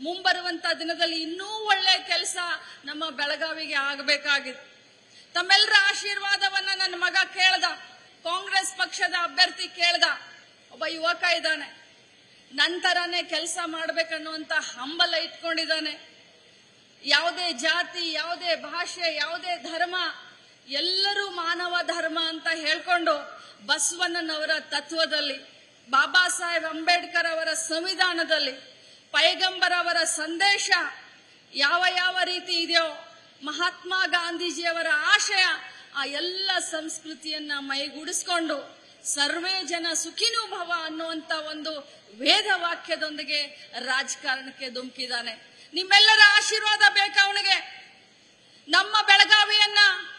ಮುಂಬರುವಂತ ದಿನದಲ್ಲಿ ಇನ್ನೂ ಒಳ್ಳೆ ಕೆಲಸ ನಮ್ಮ ಬೆಳಗಾವಿಗೆ ಆಗಬೇಕಾಗಿದೆ. ತಮ್ಮೆಲ್ಲರ ಆಶೀರ್ವಾದವನ್ನ ನನ್ನ ಮಗ ಕೇಳ್ದ, ಕಾಂಗ್ರೆಸ್ ಪಕ್ಷದ ಅಭ್ಯರ್ಥಿ ಕೇಳ್ದ. ಒಬ್ಬ ಯುವಕ ಇದ್ದಾನೆ, ನಂತರನೇ ಕೆಲಸ ಮಾಡ್ಬೇಕನ್ನುವಂತ ಹಂಬಲ ಇಟ್ಕೊಂಡಿದ್ದಾನೆ. ಯಾವುದೇ ಜಾತಿ, ಯಾವುದೇ ಭಾಷೆ, ಯಾವುದೇ ಧರ್ಮ, ಎಲ್ಲರೂ ಮಾನವ ಧರ್ಮ ಅಂತ ಹೇಳ್ಕೊಂಡು ಬಸವಣ್ಣನವರ ತತ್ವದಲ್ಲಿ, ಬಾಬಾ ಸಾಹೇಬ್ ಅಂಬೇಡ್ಕರ್ ಅವರ ಸಂವಿಧಾನದಲ್ಲಿ, ಪೈಗಂಬರ್ ಅವರ ಸಂದೇಶ ಯಾವ ರೀತಿ ಇದೆಯೋ, ಮಹಾತ್ಮ ಗಾಂಧೀಜಿಯವರ ಆಶಯ, ಆ ಎಲ್ಲ ಸಂಸ್ಕೃತಿಯನ್ನ ಮೈಗೂಡಿಸಿಕೊಂಡು ಸರ್ವೇ ಜನ ಸುಖಿನೋ ಭವ ಅನ್ನುವಂತ ಒಂದು ವೇದ ವಾಕ್ಯದೊಂದಿಗೆ ರಾಜಕಾರಣಕ್ಕೆ ಧುಮುಕಿದ್ದಾನೆ. ನಿಮ್ಮೆಲ್ಲರ ಆಶೀರ್ವಾದ ಬೇಕು ಅವನಿಗೆ. ನಮ್ಮ ಬೆಳಗಾವಿಯನ್ನ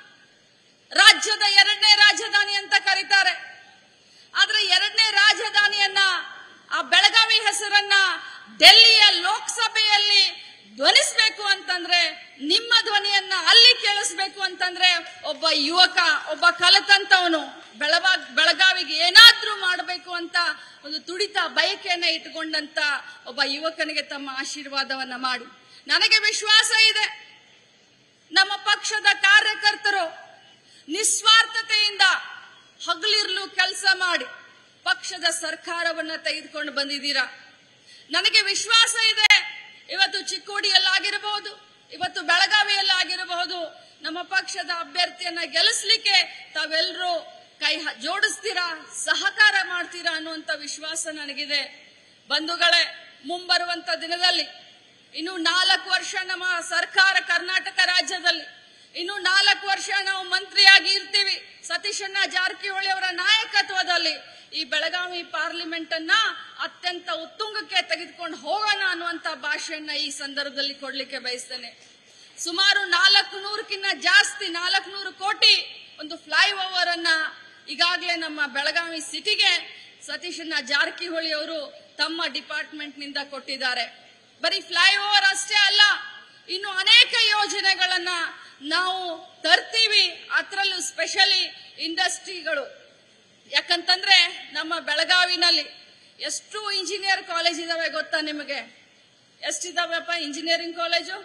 ರಾಜ್ಯದ 2ನೇ ರಾಜಧಾನಿ ಅಂತ ಕರೀತಾರೆ. ಆದ್ರೆ 2ನೇ ರಾಜಧಾನಿಯನ್ನ, ಆ ಬೆಳಗಾವಿ ಹೆಸರನ್ನ ಡೆಲ್ಲಿಯ ಲೋಕಸಭೆಯಲ್ಲಿ ಧ್ವನಿಸಬೇಕು ಅಂತಂದ್ರೆ, ನಿಮ್ಮ ಧ್ವನಿಯನ್ನ ಅಲ್ಲಿ ಕೇಳಿಸ್ಬೇಕು ಅಂತಂದ್ರೆ, ಒಬ್ಬ ಯುವಕ, ಒಬ್ಬ ಕಲಿತಂತವನು ಬೆಳಗಾವಿಗೆ ಏನಾದ್ರೂ ಮಾಡಬೇಕು ಅಂತ ಒಂದು ತುಡಿತ ಬಯಕೆಯನ್ನ ಇಟ್ಟುಕೊಂಡಂತ ಒಬ್ಬ ಯುವಕನಿಗೆ ತಮ್ಮ ಆಶೀರ್ವಾದವನ್ನ ಮಾಡಿ. ನನಗೆ ವಿಶ್ವಾಸ ಇದೆ, ನಮ್ಮ ಪಕ್ಷದ ಕಾರ್ಯಕರ್ತರು ನಿಸ್ವಾರ್ಥತೆಯಿಂದ ಹಗಲಿರುಳು ಕೆಲಸ ಮಾಡಿ ಪಕ್ಷದ ಸರ್ಕಾರವನ್ನ ತೆಗೆದುಕೊಂಡು ಬಂದಿದ್ದೀರಾ. ನನಗೆ ವಿಶ್ವಾಸ ಇದೆ, ಇವತ್ತು ಚಿಕ್ಕೋಡಿಯಲ್ಲಾಗಿರಬಹುದು, ಇವತ್ತು ಬೆಳಗಾವಿಯಲ್ಲಾಗಿರಬಹುದು, ನಮ್ಮ ಪಕ್ಷದ ಅಭ್ಯರ್ಥಿಯನ್ನ ಗೆಲ್ಲಿಸಲಿಕ್ಕೆ ತಾವೆಲ್ಲರೂ ಕೈ ಜೋಡಿಸ್ತೀರಾ, ಸಹಕಾರ ಮಾಡ್ತೀರಾ ಅನ್ನುವಂತ ವಿಶ್ವಾಸ ನನಗಿದೆ. ಬಂಧುಗಳೇ, ಮುಂಬರುವಂತ ದಿನದಲ್ಲಿ ಇನ್ನು 4 ವರ್ಷ ನಮ್ಮ ಸರ್ಕಾರ ಕರ್ನಾಟಕ ರಾಜ್ಯದಲ್ಲಿ, ಇನ್ನು 4 ವರ್ಷ ನಾವು ಮಂತ್ರಿಯಾಗಿ ಇರ್ತೀವಿ. ಸತೀಶಣ್ಣ ಜಾರಕಿಹೊಳಿ ಅವರ ನಾಯಕತ್ವದಲ್ಲಿ ಈ ಬೆಳಗಾವಿ ಪಾರ್ಲಿಮೆಂಟ್ ಅನ್ನ ಅತ್ಯಂತ ಉತ್ತುಂಗಕ್ಕೆ ತೆಗೆದುಕೊಂಡು ಹೋಗೋಣ ಅನ್ನುವಂತ ಭಾಷೆಯನ್ನ ಈ ಸಂದರ್ಭದಲ್ಲಿ ಕೊಡ್ಲಿಕ್ಕೆ ಬಯಸ್ತೇನೆ. ಸುಮಾರು 400ಕ್ಕಿಂತ ಜಾಸ್ತಿ, 400 ಕೋಟಿ ಒಂದು ಫ್ಲೈಓವರ್ ಅನ್ನ ಈಗಾಗಲೇ ನಮ್ಮ ಬೆಳಗಾವಿ ಸಿಟಿಗೆ ಸತೀಶಣ್ಣ ಜಾರಕಿಹೊಳಿ ಅವರು ತಮ್ಮ ಡಿಪಾರ್ಟ್ಮೆಂಟ್ ನಿಂದ ಕೊಟ್ಟಿದ್ದಾರೆ. ಬರೀ ಫ್ಲೈಓವರ್ ಅಷ್ಟೇ ಅಲ್ಲ, ಇನ್ನು ಅನೇಕ ಯೋಜನೆಗಳನ್ನ ನಾವು ತರ್ತೀವಿ. ಅದರಲ್ಲೂ ಸ್ಪೆಷಲಿ ಇಂಡಸ್ಟ್ರಿಗಳು. ಯಾಕಂತಂದ್ರೆ ನಮ್ಮ ಬೆಳಗಾವಿನಲ್ಲಿ ಎಷ್ಟು ಇಂಜಿನಿಯರ್ ಕಾಲೇಜ್ ಇದಾವೆ ಗೊತ್ತಾ ನಿಮಗೆ? ಎಷ್ಟಿದಾವೆಪ್ಪ ಇಂಜಿನಿಯರಿಂಗ್ ಕಾಲೇಜು?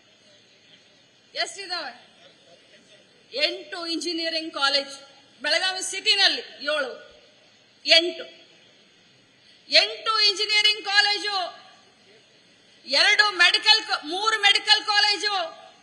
ಎಷ್ಟಿದಾವೆ? 8 ಇಂಜಿನಿಯರಿಂಗ್ ಕಾಲೇಜ್. ಬೆಳಗಾವಿ ಸಿಟಿನಲ್ಲಿ 7, 8 ಇಂಜಿನಿಯರಿಂಗ್ ಕಾಲೇಜು, 3 ಮೆಡಿಕಲ್ ಕಾಲೇಜು.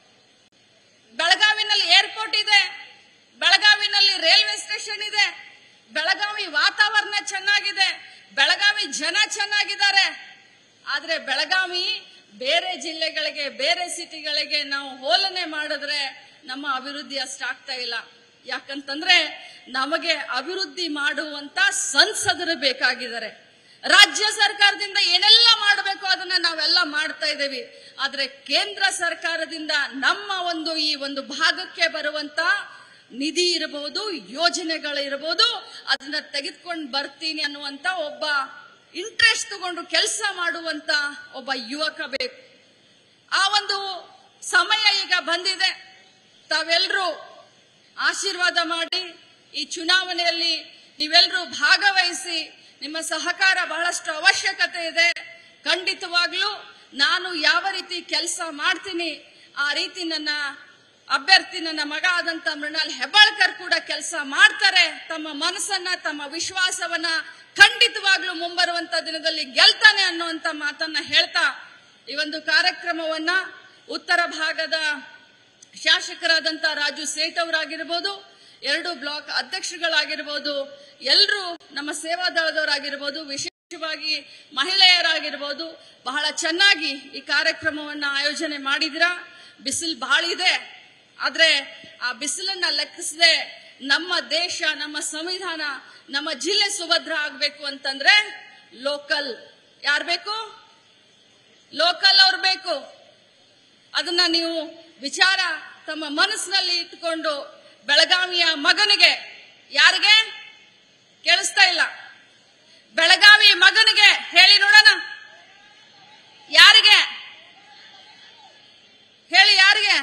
ಬೆಳಗಾವಿನಲ್ಲಿ ಏರ್ಪೋರ್ಟ್ ಇದೆ, ಬೆಳಗಾವಿನಲ್ಲಿ ರೈಲ್ವೆ ಸ್ಟೇಷನ್ ಇದೆ, ಬೆಳಗಾವಿ ವಾತಾವರಣ ಚೆನ್ನಾಗಿದೆ, ಬೆಳಗಾವಿ ಜನ ಚೆನ್ನಾಗಿದ್ದಾರೆ. ಆದ್ರೆ ಬೆಳಗಾವಿ ಬೇರೆ ಜಿಲ್ಲೆಗಳಿಗೆ, ಬೇರೆ ಸಿಟಿಗಳಿಗೆ ನಾವು ಹೋಲನೆ ಮಾಡಿದ್ರೆ ನಮ್ಮ ಅಭಿವೃದ್ಧಿ ಅಷ್ಟಾಗ್ತಾ ಇಲ್ಲ. ಯಾಕಂತಂದ್ರೆ ನಮಗೆ ಅಭಿವೃದ್ಧಿ ಮಾಡುವಂತ ಸಂಸದರು ಬೇಕಾಗಿದ್ದಾರೆ. ರಾಜ್ಯ ಸರ್ಕಾರದಿಂದ ಏನೆಲ್ಲ ಮಾಡಬೇಕು ಅದನ್ನ ನಾವೆಲ್ಲ ಮಾಡ್ತಾ ಇದ್ದೇವೆ. ಆದ್ರೆ ಕೇಂದ್ರ ಸರ್ಕಾರದಿಂದ ನಮ್ಮ ಈ ಒಂದು ಭಾಗಕ್ಕೆ ಬರುವಂತ ನಿಧಿ ಇರಬಹುದು, ಯೋಜನೆಗಳಿರಬಹುದು, ಅದನ್ನ ತೆಗೆದುಕೊಂಡು ಬರ್ತೀನಿ ಅನ್ನುವಂತ ಒಬ್ಬ ಇಂಟ್ರೆಸ್ಟ್ ತಗೊಂಡು ಕೆಲಸ ಮಾಡುವಂತ ಒಬ್ಬ ಯುವಕ ಬೇಕು. ಆ ಒಂದು ಸಮಯ ಈಗ ಬಂದಿದೆ. ತಾವೆಲ್ಲರೂ ಆಶೀರ್ವಾದ ಮಾಡಿ ಈ ಚುನಾವಣೆಯಲ್ಲಿ ನೀವೆಲ್ಲರೂ ಭಾಗವಹಿಸಿ. ನಿಮ್ಮ ಸಹಕಾರ ಬಹಳಷ್ಟು ಅವಶ್ಯಕತೆ ಇದೆ. ಖಂಡಿತವಾಗ್ಲೂ ನಾನು ಯಾವ ರೀತಿ ಕೆಲಸ ಮಾಡ್ತೀನಿ ಆ ರೀತಿ ನನ್ನ ಅಭ್ಯರ್ಥಿ, ನನ್ನ ಮಗ ಆದಂತ ಮೃಣಾಲ್ ಹೆಬ್ಬಾಳ್ಕರ್ ಕೂಡ ಕೆಲಸ ಮಾಡ್ತಾರೆ. ತಮ್ಮ ಮನಸ್ಸನ್ನ, ತಮ್ಮ ವಿಶ್ವಾಸವನ್ನ ಖಂಡಿತವಾಗ್ಲೂ ಮುಂಬರುವಂತ ದಿನದಲ್ಲಿ ಗೆಲ್ತಾನೆ ಅನ್ನುವಂತ ಮಾತನ್ನ ಹೇಳ್ತಾ ಈ ಒಂದು ಕಾರ್ಯಕ್ರಮವನ್ನ ಉತ್ತರ ಭಾಗದ ಶಾಸಕರಾದಂತ ರಾಜು ಸೇಠ್ ಅವರಾಗಿರ್ಬೋದು, 2 ಬ್ಲಾಕ್ ಅಧ್ಯಕ್ಷಗಳಾಗಿರ್ಬೋದು, ಎಲ್ಲರೂ ನಮ್ಮ ಸೇವಾದಳದವರಾಗಿರ್ಬೋದು, ವಿಶೇಷವಾಗಿ ಮಹಿಳೆಯರಾಗಿರ್ಬೋದು, ಬಹಳ ಚೆನ್ನಾಗಿ ಈ ಕಾರ್ಯಕ್ರಮವನ್ನ ಆಯೋಜನೆ ಮಾಡಿದಿರಾ. ಬಿಸಿಲು ಬಹಳ ಇದೆ, ಆದ್ರೆ ಆ ಬಿಸಿಲನ್ನ ಲೆಕ್ಕಿಸದೆ ನಮ್ಮ ದೇಶ, ನಮ್ಮ ಸಂವಿಧಾನ, ನಮ್ಮ ಜಿಲ್ಲೆ ಸುಭದ್ರ ಆಗ್ಬೇಕು ಅಂತಂದ್ರೆ ಲೋಕಲ್ ಯಾರು ಬೇಕು? ಲೋಕಲ್ ಅವ್ರು ಬೇಕು. ಅದನ್ನ ನೀವು ವಿಚಾರ ತಮ್ಮ ಮನಸ್ಸಿನಲ್ಲಿ ಇಟ್ಟುಕೊಂಡು ಬೆಳಗಾವಿಯ ಮಗನಿಗೆ, ಯಾರಿಗೆ ಕೇಳಿಸ್ತಾ ಇಲ್ಲ, ಬೆಳಗಾವಿ ಮಗನಿಗೆ ಹೇಳಿ ನೋಡೋಣ, ಯಾರಿಗೆ ಹೇಳಿ, ಯಾರಿಗೆ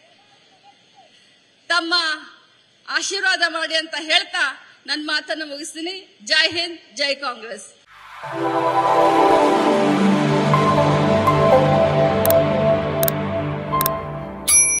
ತಮ್ಮ ಆಶೀರ್ವಾದ ಮಾಡಿ ಅಂತ ಹೇಳ್ತಾ ನನ್ನ ಮಾತನ್ನು ಮುಗಿಸ್ತೀನಿ. ಜೈ ಹಿಂದ್, ಜೈ ಕಾಂಗ್ರೆಸ್.